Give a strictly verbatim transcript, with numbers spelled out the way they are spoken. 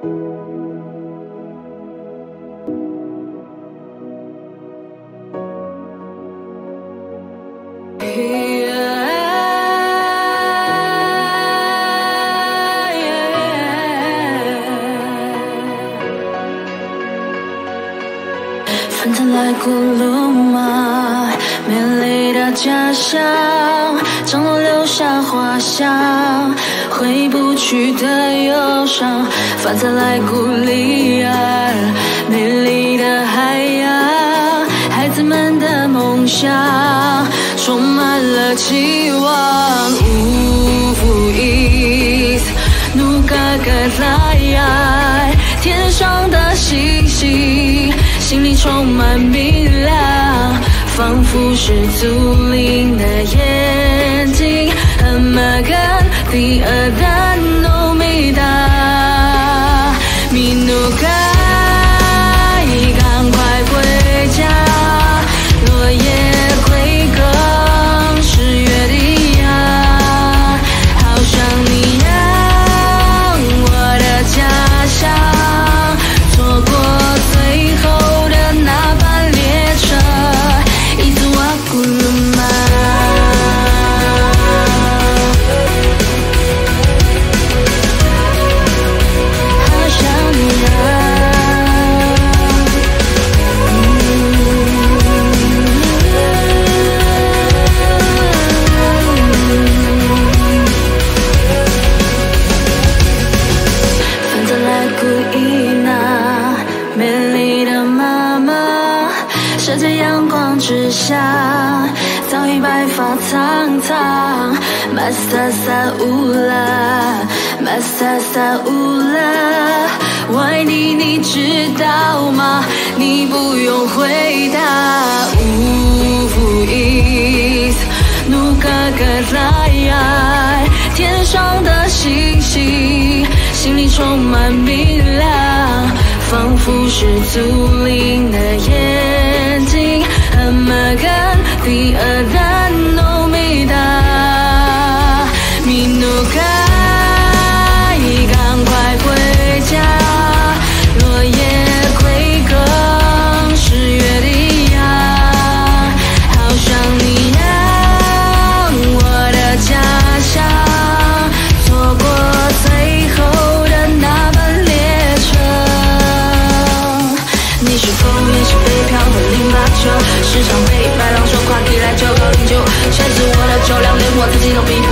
反正来古鲁玛，美丽的家乡，降落留下花香，回不去的忧伤。反正来古里尔，美丽的海洋，孩子们的梦想，充满了期望。乌夫伊斯努嘎嘎来，天上的星星，心里充满明亮，仿佛是祖灵的眼睛。很马干第二单努米达，米努嘎，赶快回家，落叶归根，十月的芽，好想你呀，我的家乡，错过最后的那班列车，伊兹瓦古鲁玛。射在阳光之下，早已白发苍苍。马萨萨乌拉，马萨萨乌拉，我爱你，你知道吗？你不用回答。乌夫伊斯努嘎嘎来，天上的星星，心里充满明亮，仿佛是祖灵的眼睛。很马干第二单努米达，米努嘎，赶快回家，落叶归根，十月的芽，好想你呀，我的家乡，错过最后的那班列车。你是否也是北漂的零八九，时常被白狼说垮地来九高零九，限制我的酒量，连我自己都比